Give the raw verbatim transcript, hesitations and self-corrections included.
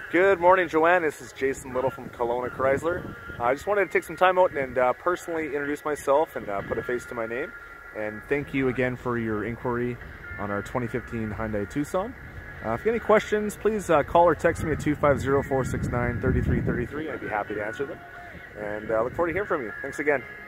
Good morning, Joanne. This is Jason Little from Kelowna Chrysler. Uh, I just wanted to take some time out and uh, personally introduce myself and uh, put a face to my name. And thank you again for your inquiry on our twenty fifteen Hyundai Tucson. Uh, if you have any questions, please uh, call or text me at two five zero, four six nine, three three three three. I'd be happy to answer them. And I uh, look forward to hearing from you. Thanks again.